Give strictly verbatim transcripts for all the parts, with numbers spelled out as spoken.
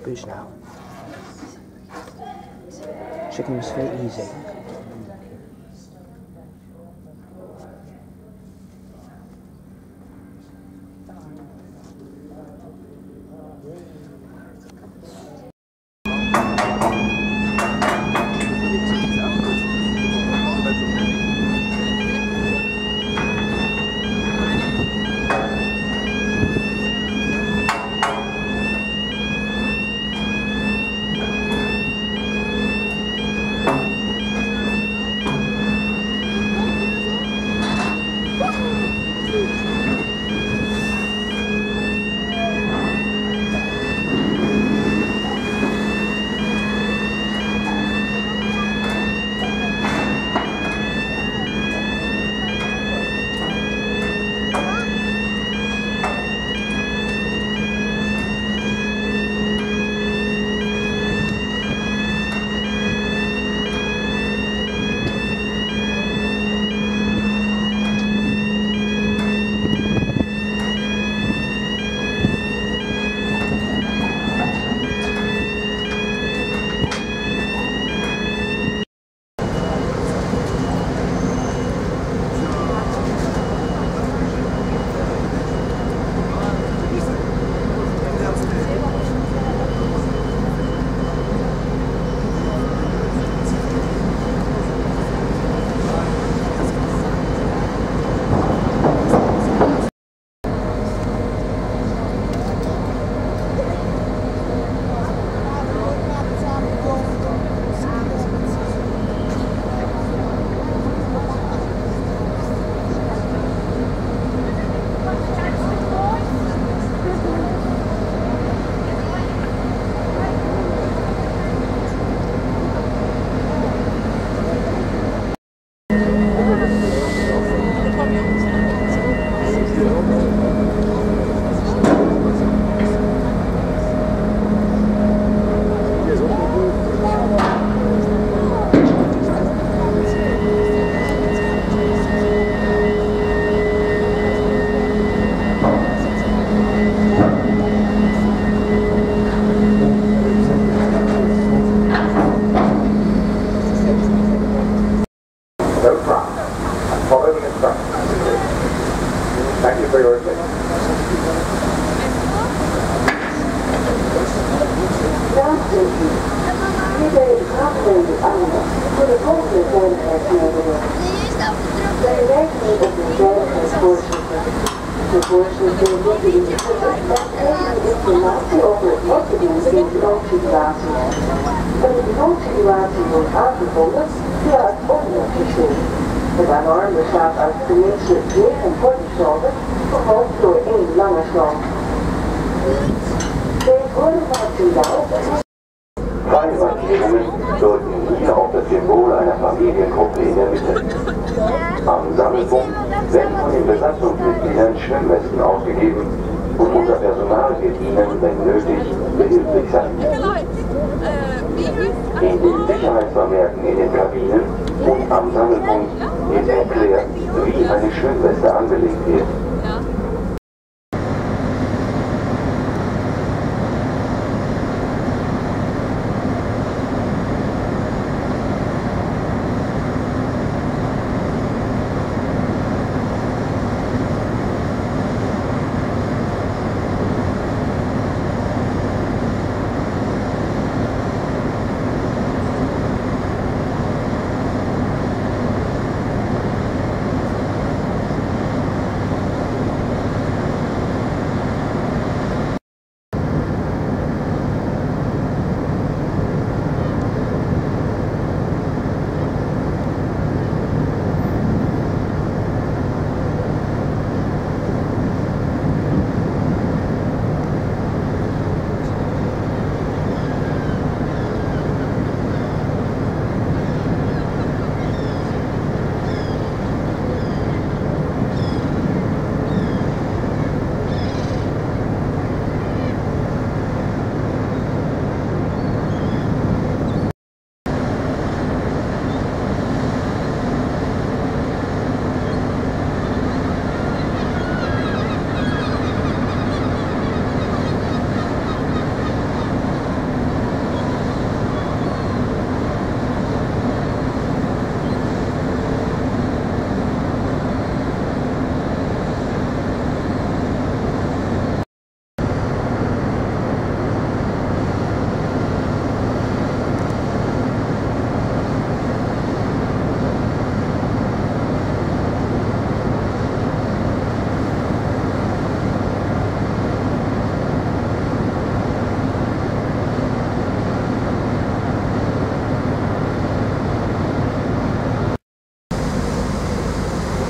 Bruges now. Chicken was very easy. Deuten hier auf das Symbol einer Familiengruppe in der Mitte. Am Sammelpunkt werden von den Besatzungsmitgliedern Schwimmwesten ausgegeben und unser Personal wird ihnen, wenn nötig, behilflich sein. In den Sicherheitsvermerken in den Kabinen und am Sammelpunkt wird erklärt, wie eine Schwimmweste angelegt wird.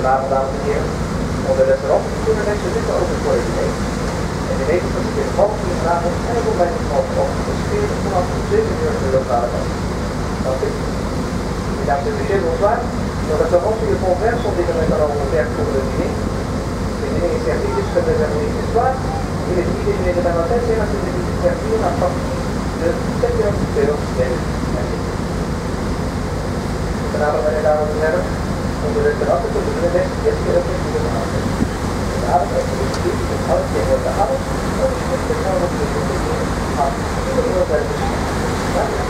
Goedenavond dames en heren. Onze restaurant kunnen mensen zitten open voor het diner. En de weten dat ze in half uur vanavond en het ontbijt om half acht dus vanaf zeven uur in de lokale kant. Dank u. Mesdames et messieurs, bonsoir. Nos restaurants sur le pont vert sont désormais alors ouverts pour le dîner. Le dîner est servi jusqu'à deux heures trente ce soir et le petit déjeuner de matin sera servi à partir de sept heures trente. Vanavond, meine Damen und Herren, onze restaurant tot de best eerste keer op de goede avond. De avond is de bestuur van alles die wordt gehaald, en de schrift is nou op de goede avond. Iedereen wordt bij de bestuur.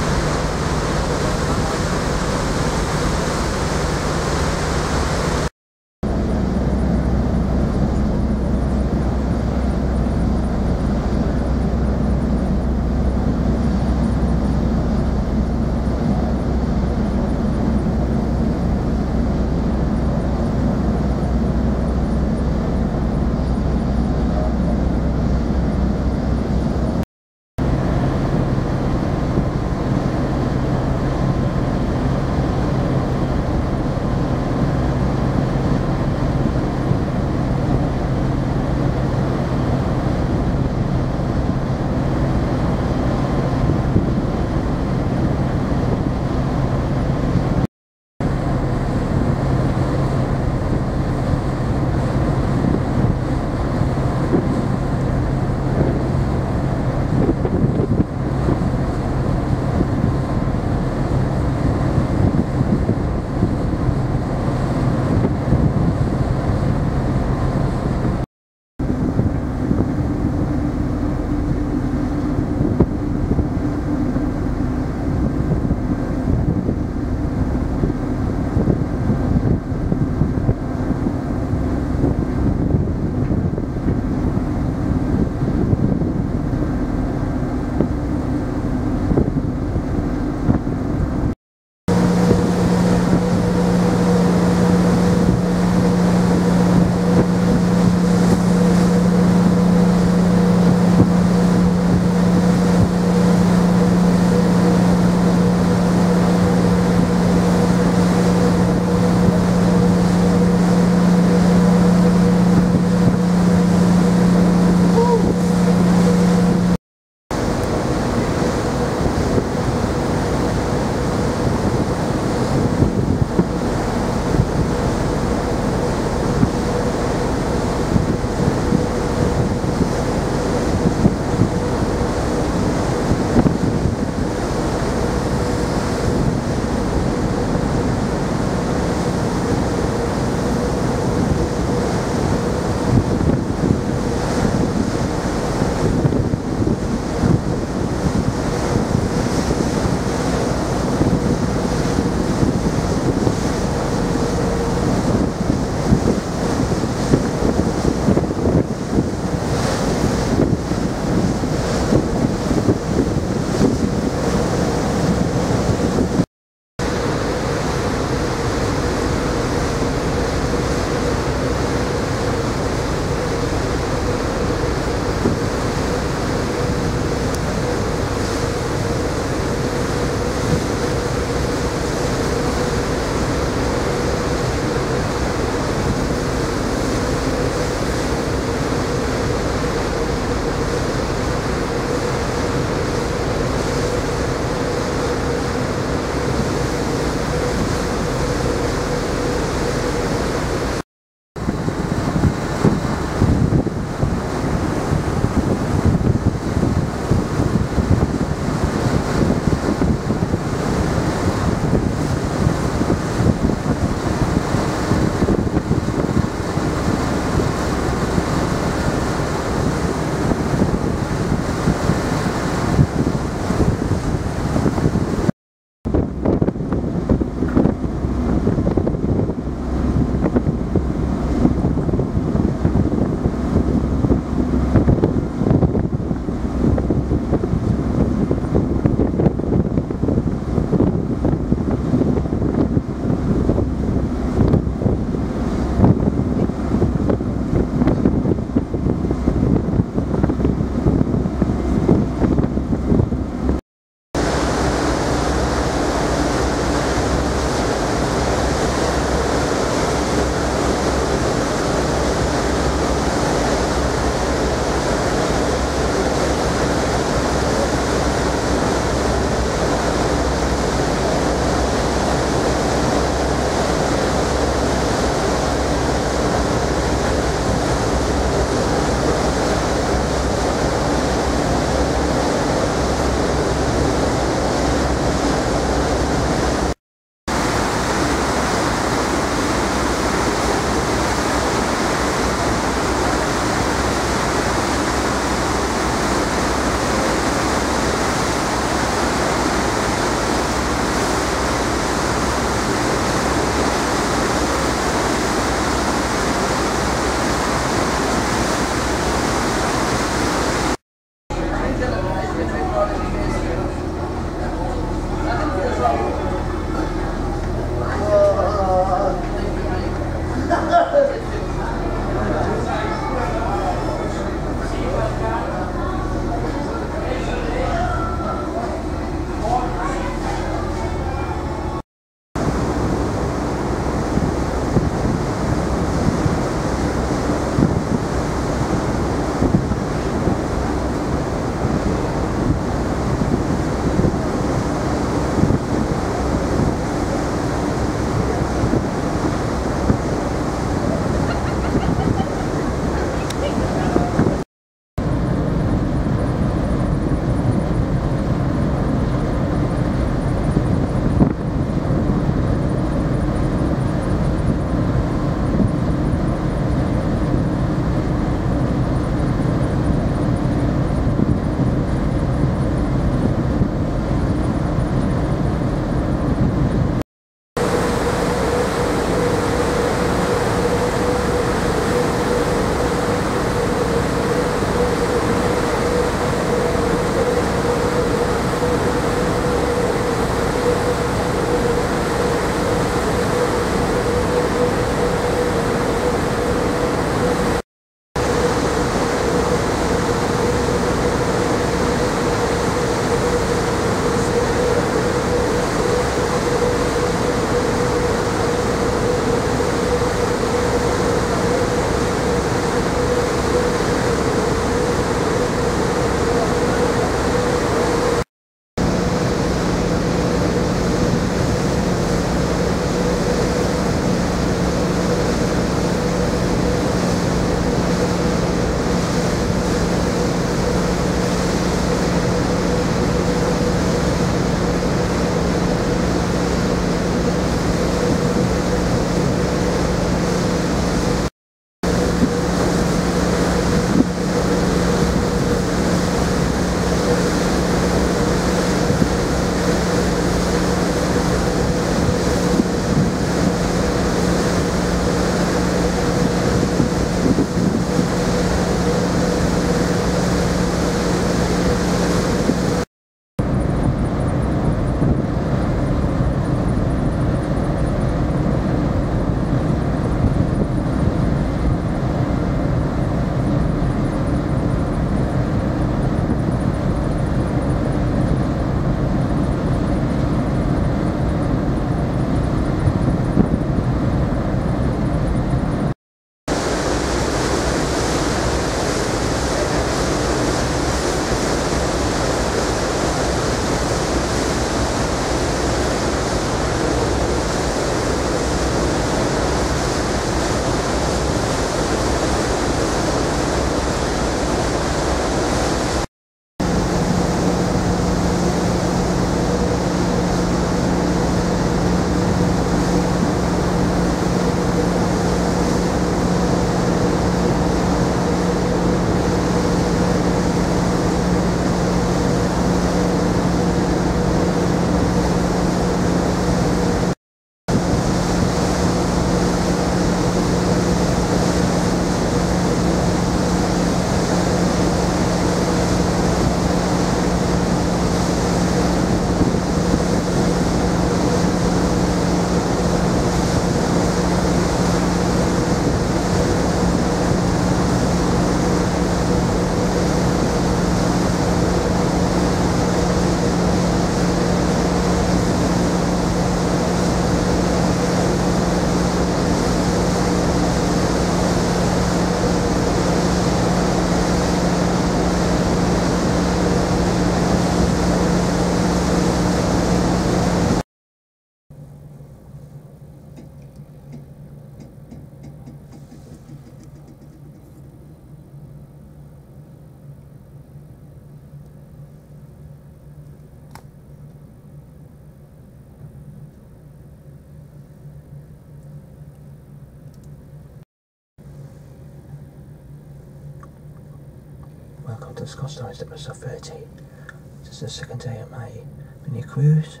welcome to the Scotch Lines episode thirty. This is the second day of my mini cruise.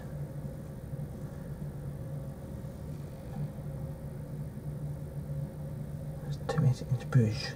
It's two minutes into Bruges.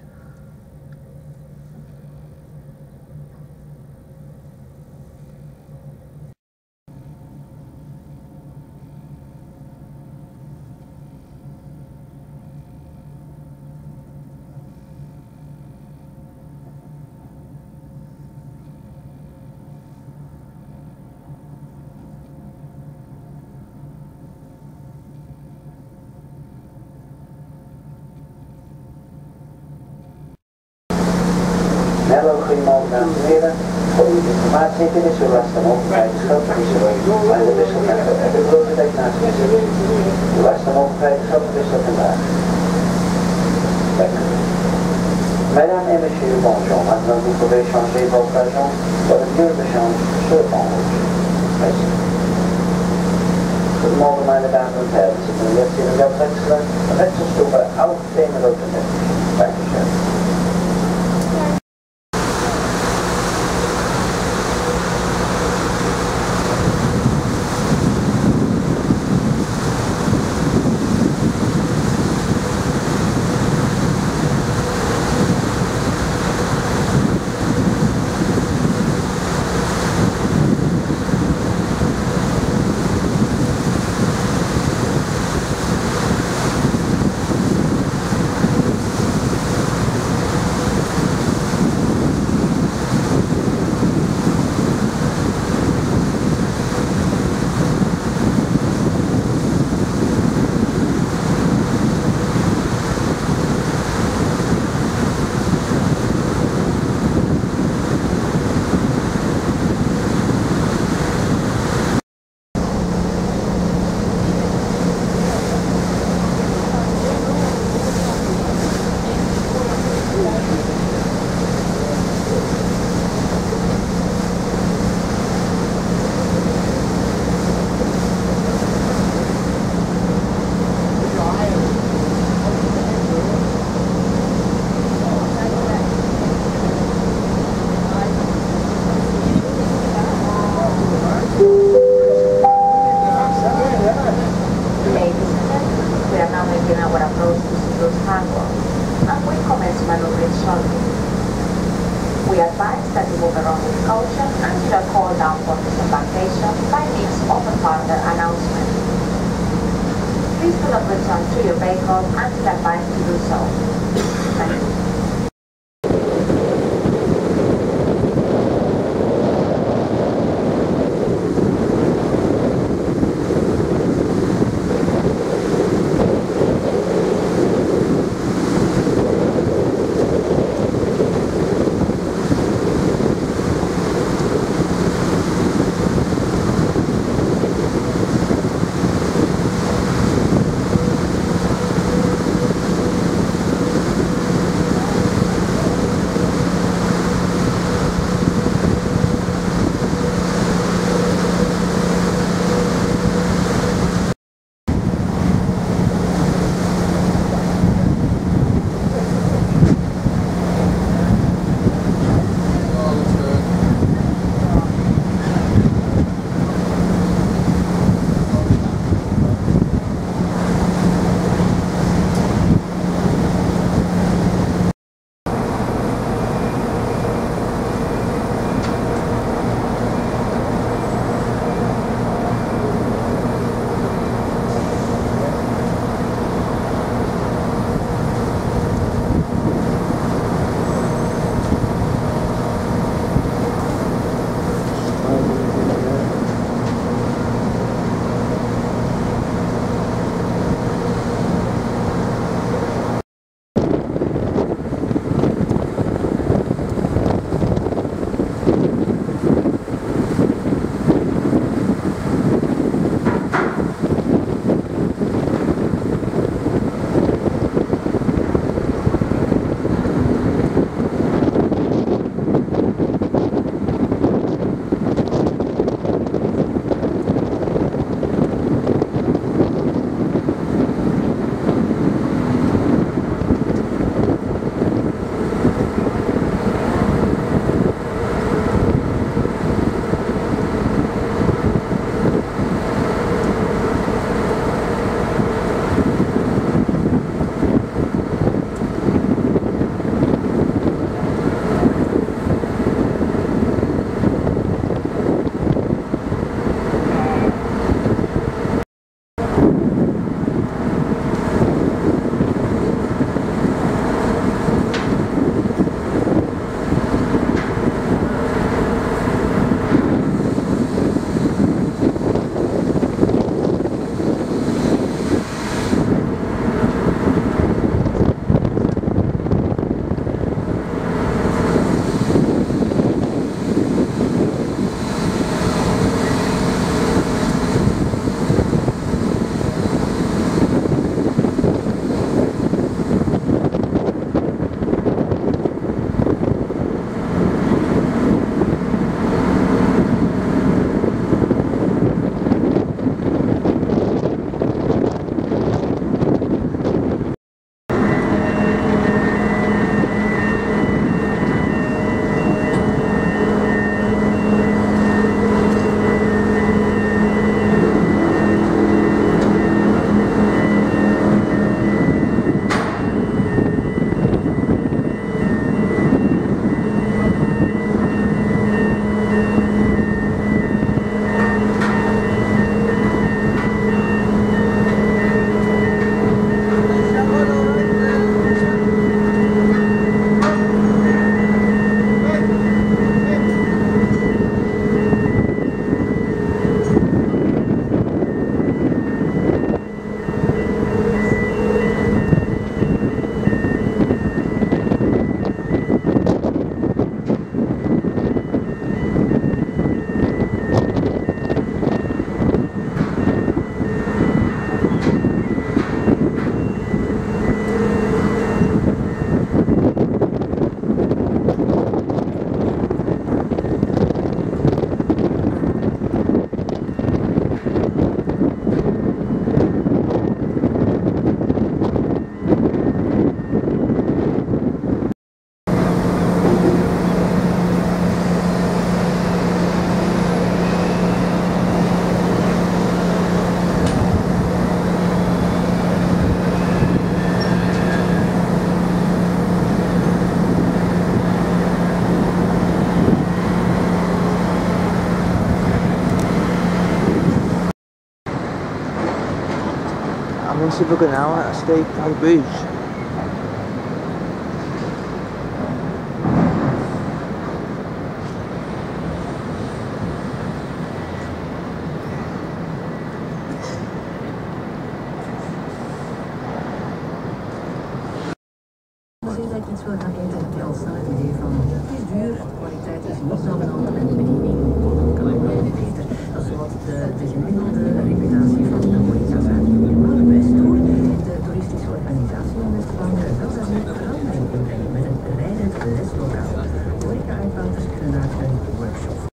Hallo, goedemorgen dames en heren. Voor uw informatie, dit is uw laatste mogelijkheid geldverwisseling bij de wisselcenter en de grote destinatiewisseling. Uw laatste mogelijkheid geldverwisselen vandaag. Dank u. Mesdames et messieurs, bonjour. Maintenant vous pouvez changer votre argent pour le lieu de change sur en route. Merci. Goedemorgen meine Damen und Herren. Sie können jetzt Ihren Geld wechseln. Wechselstufe auf zehn Minuten. Dankeschön. We advise that you move around with caution until a call down for disembarkation by means of a further announcement. Please do not return to your vehicle until advised to do so. Thank you. Zeebrugge now at Pride of Bruges. Misschien dat je het zo gaat eten, heb je al snel het idee van het is duur, kwaliteit is niet zo genomen en de bediening kan ook wel beter. Dat is wat de, de gemiddelde reputatie van de horecazaak. Maar bij Stoer, de toeristische organisatie in West-Vlaanderen, wil daar nu verandering in brengen met een rijdend leslokaal. Horeca-uitbaters kunnen daar een workshop.